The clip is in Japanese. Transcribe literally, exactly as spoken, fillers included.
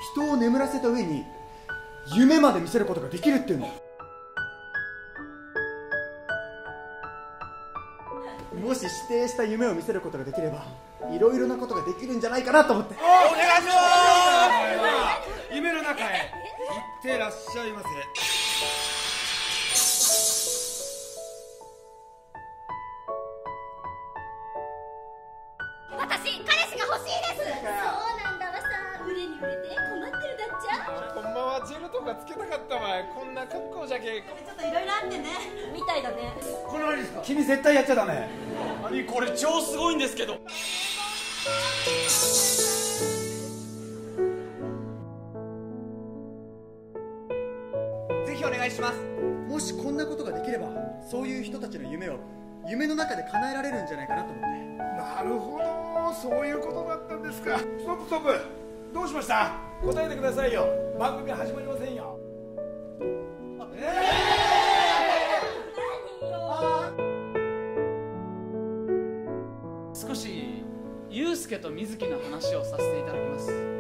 人を眠らせた上に夢まで見せることができるっていうんだよ。もし指定した夢を見せることができればいろいろなことができるんじゃないかなと思って。 お願いします。夢の中へ行ってらっしゃいませ。 私、彼氏が欲しいです。そうなんだわさ。売れに売れて困ってるだっちゃ。 ほんまはジェルとかつけたかったわい。こんな格好じゃけ。 ちょっといろいろあってね。みたいだね。 これ何ですか？ 君絶対やっちゃダメ。 何これ超すごいんですけど。ぜひお願いします。 もしこんなことができればそういう人たちの夢を夢の中で叶えられるんじゃないかなと思って。 なるほど、そういうことだったんですか。ストップストップ、どうしました？答えてくださいよ。番組始まりませんよ。え少しユウスケと水木の話をさせていただきます。